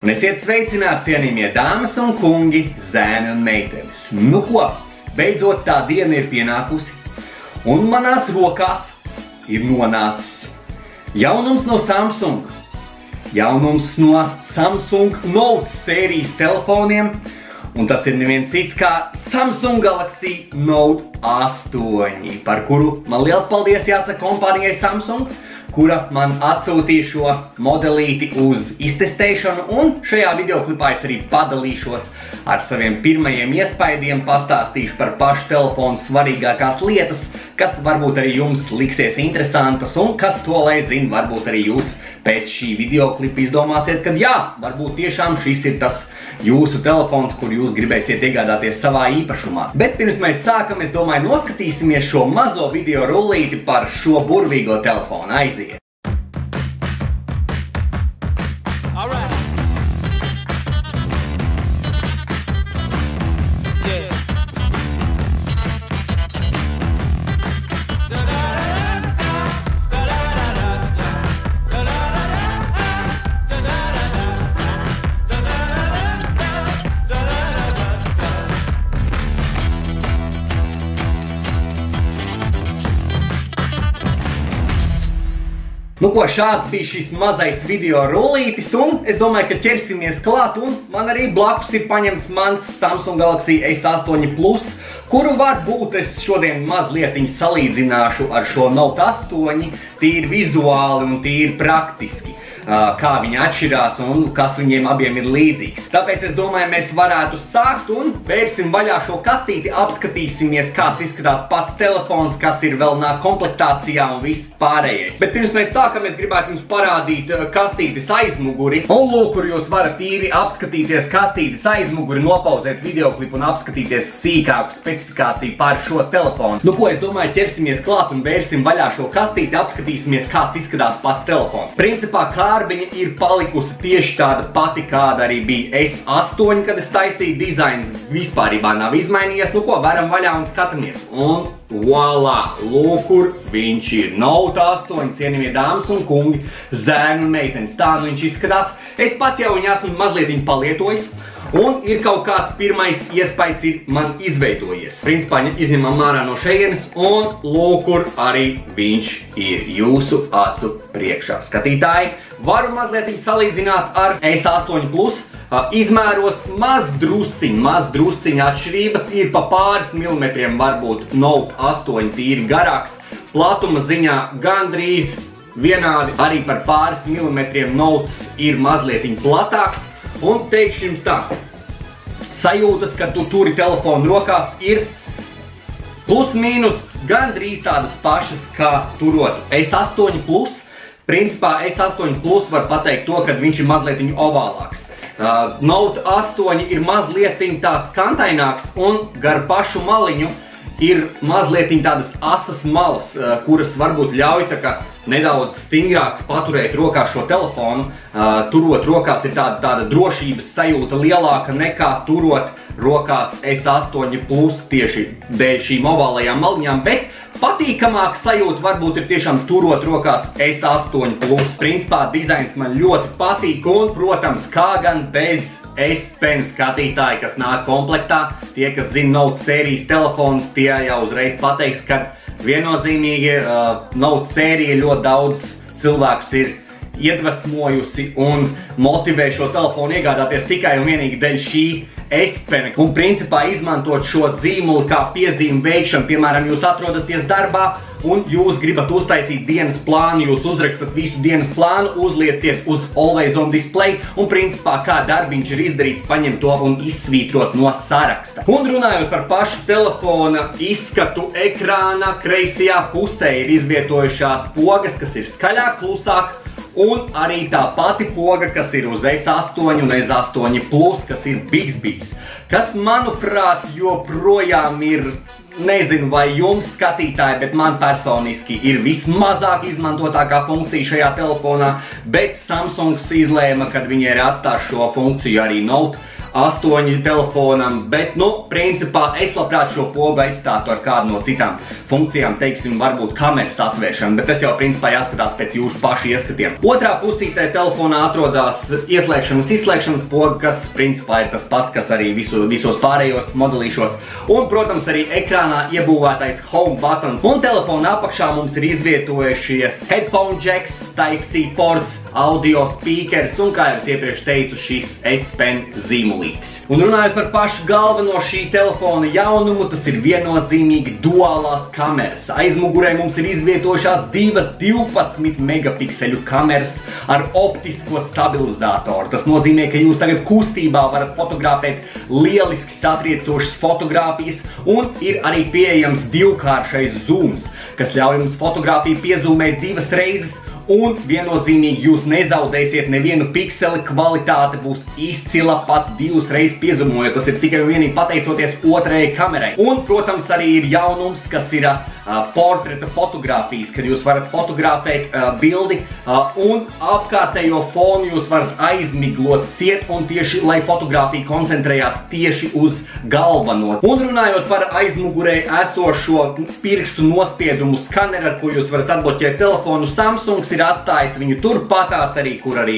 Un esiet sveicināti, cienījamie dāmas un kungi, zēni un meitenes. Nu ko, beidzot tā diena ir pienākusi, un manās rokās ir nonācis jaunums no Samsung. Jaunums no Samsung Note sērijas telefoniem, un tas ir neviens cits kā Samsung Galaxy Note 8, par kuru man liels paldies jāsaka kompānijai Samsung, kura man atsūtīja šo modelīti uz iztestēšanu, un šajā videoklipā es arī padalīšos ar saviem pirmajiem iespaidiem, pastāstīšu par pašu telefonu svarīgākās lietas, kas varbūt arī jums liksies interesantas, un kas to lai zina, varbūt arī jūs pēc šī videoklipa izdomāsiet, ka jā, varbūt tiešām šis ir tas jūsu telefons, kur jūs gribēsiet iegādāties savā īpašumā. Bet pirms mēs sākam, es domāju, noskatīsimies šo mazo video rullīti par šo burvīgo telefonu. Aiziet! Nu ko, šāds bija šis mazais video rullītis, un es domāju, ka ķersimies klāt, un man arī blakus ir paņemts mans Samsung Galaxy S8 Plus, kuru varbūt es šodien mazlietiņ salīdzināšu ar šo Note 8, tīri vizuāli un tīri praktiski, kā viņi atšķirās un kas viņiem abiem ir līdzīgs. Tāpēc es domāju, mēs varētu sākt un vērsim vaļā šo kastīti, apskatīsimies, kāds izskatās pats telefons, kas ir vēl nāk komplektācijā un viss pārējais. Bet pirms mēs sākam, es gribētu jums parādīt kastītes aizmuguri. Un lūk, kur jūs varat tīri apskatīties kastītes aizmuguri, nopauzēt videoklipu un apskatīties sīkāku specifikāciju par šo telefonu. Nu ko, es domāju, ķersimies klāt un vērsim vaļā šo kastīti, apskatīsimies, kāds izskatās pats telefons. Principā, kārbiņa ir palikusi tieši tāda pati, kāda arī bija S8, kad es taisīju. Dizains vispārībā nav izmainījies. Nu ko, varam vaļā un skatāmies. Un voilā, lūk, kur viņš ir. Note 8, cienījamie dāmas un kungi, zēni un meitenes. Tā nu viņš izskatās. Es pats jau viņu esmu mazlietiņ palietojis. Un ir kaut kāds pirmais iespējas ir man izveidojies. Principā izņemam ārā no šejienes, un lūk, kur arī viņš ir jūsu acu priekšā. Skatītāji, varu mazlietiņ salīdzināt ar S8 Plus. Izmēros maz drusciņ atšķirības, ir pa pāris milimetriem varbūt Note 8 tīri garāks. Platuma ziņā gandrīz vienādi, arī par pāris milimetriem Note ir mazlietiņ platāks. Un teikšu jums tā, sajūtas, kad tu turi telefonu rokās, ir plus mīnus gandrīz tādas pašas, kā turot S8 Plus. Principā S8 Plus var pateikt to, ka viņš ir mazlietiņu ovālāks. Note 8 ir mazlietiņ tāds kantaināks, un gar pašu maliņu ir mazlietiņ tādas asas malas, kuras varbūt ļauj tā kā nedaudz stingrāk paturēt rokā šo telefonu. Turot rokās ir tāda drošības sajūta lielāka nekā turot rokās S8 Plus tieši dēļ šīm ovālajām maliņām, bet patīkamāk sajūta varbūt ir tiešām turot rokās S8 Plus. Principā dizains man ļoti patīk, un, protams, kā gan bez S Pen skatītāji, kas nāk komplektā. Tie, kas zina Note sērijas telefonus, tie jau uzreiz pateiks, ka viennozīmīgi Note sērija ļoti daudz cilvēkus ir iedvesmojusi un motivē šo telefonu iegādāties tikai un vienīgi dēļ šī S Pen. Un principā izmantot šo zīmuli kā piezīmi veikšanu, piemēram, jūs atrodaties darbā un jūs gribat uztaisīt dienas plānu, jūs uzrakstat visu dienas plānu, uzlieciet uz Always on Display, un principā kā darbiņš ir izdarīts, paņem to un izsvītrot no saraksta. Un runājot par pašu telefona izskatu, ekrāna kreisajā pusē ir izvietojušās pogas, kas ir skaļāk, klusāk, un arī tā pati poga, kas ir uz S8 un S8 Plus, kas ir Bixbys, kas, manuprāt, joprojām ir, nezinu vai jums skatītāji, bet man personiski ir vismazāk izmantotākā funkcija šajā telefonā, bet Samsungs izlēma, kad viņi ir atstās šo funkciju arī Note 8 telefonam, bet, principā es labprāt šo pogu aizstātu ar kādu no citām funkcijām, teiksim, varbūt kameras atvēršana, bet tas jau principā jāskatās pēc jūsu pašu ieskatiem. Otrā pusītē telefonā atrodas ieslēgšanas, izslēgšanas poga, kas principā ir tas pats, kas arī visos pārējos modelīšos. Un, protams, arī ekrānā iebūvētais home buttons. Un telefona apakšā mums ir izvietojušies headphone jacks, Type-C ports, audio speakers un, kā jau es iepriekš teicu, šis S Pen zīmolītis. Un runājot par pašu galveno šī telefona jaunumu, tas ir viennozīmīgi duālās kameras. Aizmugurē mums ir izvietojušās divas 12 megapikseļu kameras ar optisko stabilizātoru. Tas nozīmē, ka jūs tagad kustībā varat fotografēt lieliski satriecošas fotogrāfijas un ir arī pieejams divkāršais zooms, kas ļauj jums fotogrāfiju piezūmēt 2 reizes un viennozīmīgi jūs nezaudēsiet nevienu pikseli, kvalitāte būs izcila pat 2 reizes piezumojot. Tas ir tikai un vienīgi pateicoties otrajai kamerai. Un, protams, arī ir jaunums, kas ir portreta fotogrāfijas, kad jūs varat fotografēt bildi un apkārtējo fonu jūs varat aizmiglot ciet un tieši, lai fotogrāfija koncentrējās tieši uz galveno. Un runājot par aizmugurē esošo pirkstu nospiedumu skaneru, ar ko jūs varat atbloķēt telefonu, Samsungs ir atstājis viņu turpatās arī, kur arī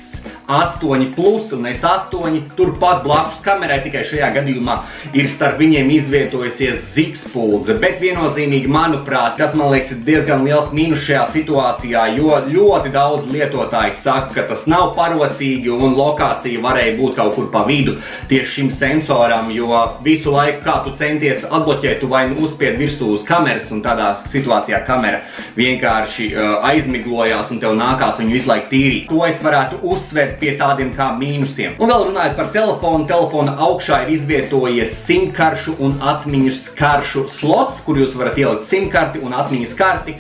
S8 Plus un S8 turpat blakus kamerai, tikai šajā gadījumā ir starp viņiem izvietojusies zipspuldze, bet viennozīmīgi, manuprāt, tas, man liekas, ir diezgan liels mīnus šajā situācijā, jo ļoti daudz lietotāji saka, ka tas nav parocīgi un lokācija varēja būt kaut kur pa vidu tieši šim sensoram, jo visu laiku, kā tu centies atbloķēt, tu vai uzspied virsū uz kameras un tādā situācijā kamera vienkārši aizmiglojās un tev nākās viņu visu laiku tīrīt. To es varētu uzsvērt pie tādiem kā mīnusiem. Un vēl runājot par telefonu, telefona augšā ir izvietojies simkaršu un atmiņas karšu slots, kur jūs varat ielikt simkarti un atmiņas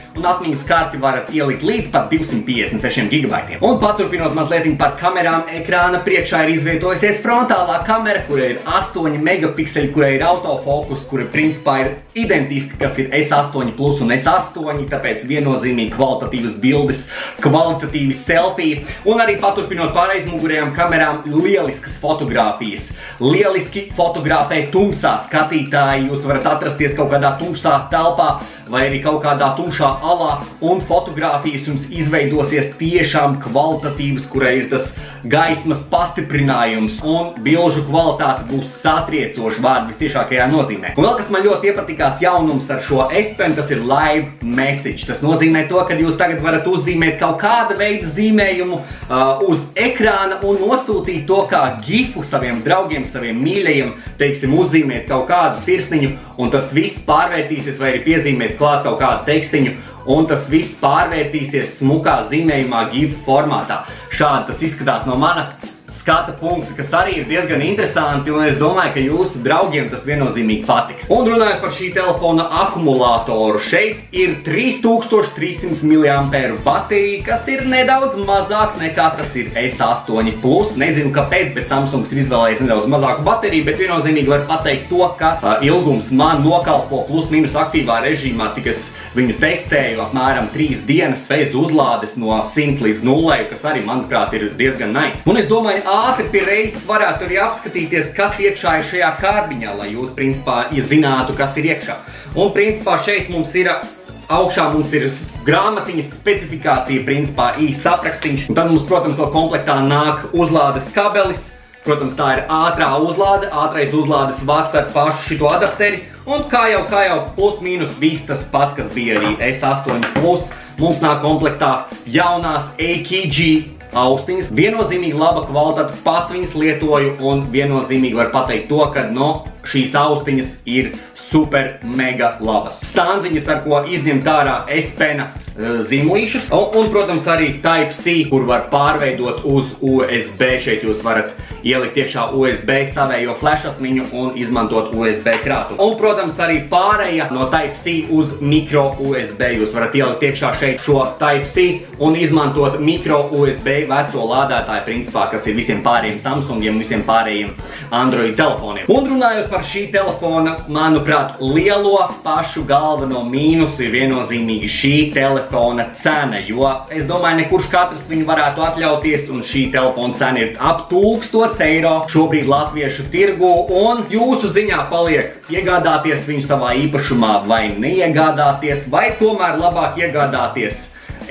karti varat ielikt līdz pat 256 GB. Un paturpinot mazliet par kamerām, ekrāna priekšā ir izvietojusies frontālā kamera, kurai ir 8 megapikseļi, kurai ir autofokus, kura principā ir identiska, kas ir S8 Plus un S8, tāpēc viennozīmīgi kvalitatīvas bildes, kvalitatīvi selfiji, un arī paturpinot par aizmugurējām kamerām lieliskas fotogrāfijas. Lieliski fotografē tumsā skatītāji, jūs varat atrasties kaut kādā tumšā telpā vai arī kaut kādā tumšā alā, un fotogrāfijas jums izveidosies tiešām kvalitatīvas, kurai ir tas gaismas pastiprinājums, un bilžu kvalitāte būs satriecoša vārdu vistiešākajā nozīmē. Un vēl, kas man ļoti iepatikās jaunums ar šo S Pen, tas ir live message. Tas nozīmē to, ka jūs tagad varat uzzīmēt kaut kāda veida zīmējumu uz ekrāna un nosūtīt to kā gifu saviem draugiem, saviem mīļajiem, teiksim, uzzīmēt kaut kādu sirsniņu, un tas viss pārvērtīsies, vai arī piezīmēt klāt kaut kādu tekstiņu, un tas viss pārvērtīsies smukā zīmējumā gifu formātā. Šādi tas izskatās no mana skata punkti, kas arī ir diezgan interesanti, un es domāju, ka jūsu draugiem tas viennozīmīgi patiks. Un runājot par šī telefona akumulātoru, šeit ir 3300 mAh baterija, kas ir nedaudz mazāk nekā tas ir S8 Plus. Nezinu kāpēc, bet Samsungs ir izvēlējies nedaudz mazāku bateriju, bet viennozīmīgi var pateikt to, ka ilgums man nokalpo plus mīnus aktīvā režīmā, cik es viņu testēju apmēram 3 dienas bez uzlādes no 100 līdz 0, kas arī, manuprāt, ir diezgan nice. Un es domāju, ātri pie reizes varētu arī apskatīties, kas iekšā ir šajā kārbiņā, lai jūs, principā, zinātu, kas ir iekšā. Un, principā, šeit mums ir augšā mums ir grāmatiņas specifikācija, principā, īsts aprakstīns. Un tad mums, protams, vēl komplektā nāk uzlādes kabelis. Protams, tā ir ātrā uzlāde, ātrais uzlādes vats ar pašu šito adapteri. Un kā jau plus mīnus viss tas pats, kas bija arī S8 Plus, mums nāk komplektā jaunās AKG austiņas. Viennozīmīgi laba kvalitāte, pats viņas lietoju, un viennozīmīgi var pateikt to, ka šīs austiņas ir super mega labas. Stānziņas, ar ko izņemt ārā S Pena zīmolīšus, un, protams, arī Type-C, kur var pārveidot uz USB. Šeit jūs varat ielikt iekšā USB savējo flash atmiņu un izmantot USB krātu. Un, protams, arī pārēja no Type-C uz micro USB. Jūs varat ielikt iekšā šeit šo Type-C un izmantot micro USB veco lādētāju, principā, kas ir visiem pārējiem Samsungiem, visiem pārējiem Android telefoniem. Un runājot par šī telefona, manuprāt, lielo pašu galveno mīnusu ir viennozīmīgi šī telefona cena, jo es domāju, nekurš katrs viņu varētu atļauties, un šī telefona cena ir ap 1000 eiro šobrīd latviešu tirgu, un jūsu ziņā paliek iegādāties viņu savā īpašumā vai neiegādāties, vai tomēr labāk iegādāties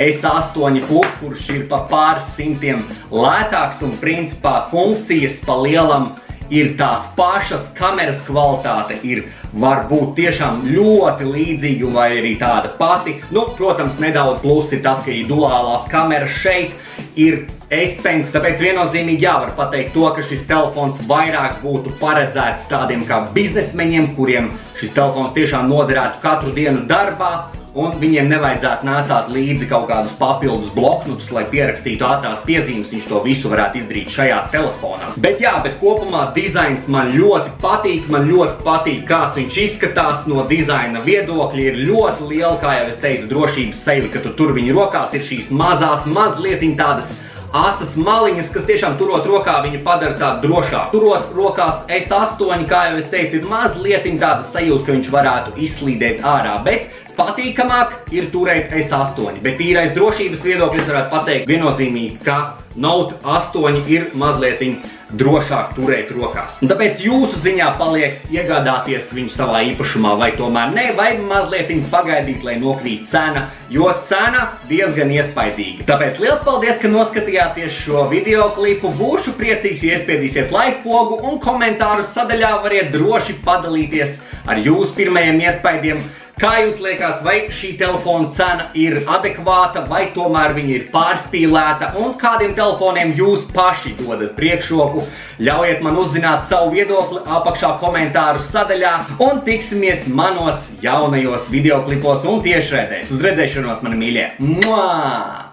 S8 Plus, kurš ir pa pāris simtiem lētāks un principā funkcijas pa lielam ir tās pašas, kameras kvalitāte ir varbūt tiešām ļoti līdzīga vai arī tāda pati. Nu, protams, nedaudz plus ir tas, ka ir duālās kameras šeit, ir S-Pen, tāpēc viennozīmīgi jāvar pateikt to, ka šis telefons vairāk būtu paredzēts tādiem kā biznesmeņiem, kuriem šis telefons tiešām noderētu katru dienu darbā, un viņiem nevajadzētu nēsāt līdzi kaut kādus papildus bloknotus, lai pierakstītu ātrās piezīmes, viņš to visu varētu izdarīt šajā telefonā. Bet kopumā dizains man ļoti patīk, kāds viņš izskatās no dizaina viedokļa, ir ļoti liela, kā jau es teicu, drošības seja, ka tu tur viņu rokās ir šīs mazās, mazlietiņ tādas asas maliņas, kas tiešām turot rokā viņu padara tādu drošāku. Turot rokās S8, kā jau es teicu, ir mazlietiņ tāda sajūta, ka viņš varētu izslīdēt ārā, bet patīkamāk ir turēt S8, bet tīrais drošības viedokļus varētu pateikt viennozīmīgi, ka Note 8 ir mazlietiņ drošāk turēt rokās. Un tāpēc jūsu ziņā paliek iegādāties viņu savā īpašumā vai tomēr ne, vai mazlietiņ pagaidīt, lai nokrīt cena, jo cena diezgan iespaidīga. Tāpēc liels paldies, ka noskatījāties šo videoklipu. Būšu priecīgs, ja iespiedīsiet like pogu un komentārus sadaļā variet droši padalīties ar jūsu pirmajiem iespaidiem. Kā jums liekas, vai šī telefona cena ir adekvāta, vai tomēr viņa ir pārspīlēta, un kādiem telefoniem jūs paši dodat priekšroku? Ļaujiet man uzzināt savu viedokli apakšā komentāru sadaļā, un tiksimies manos jaunajos videoklipos un tiešraidēs. Uz redzēšanos, mani mīļie! Mua!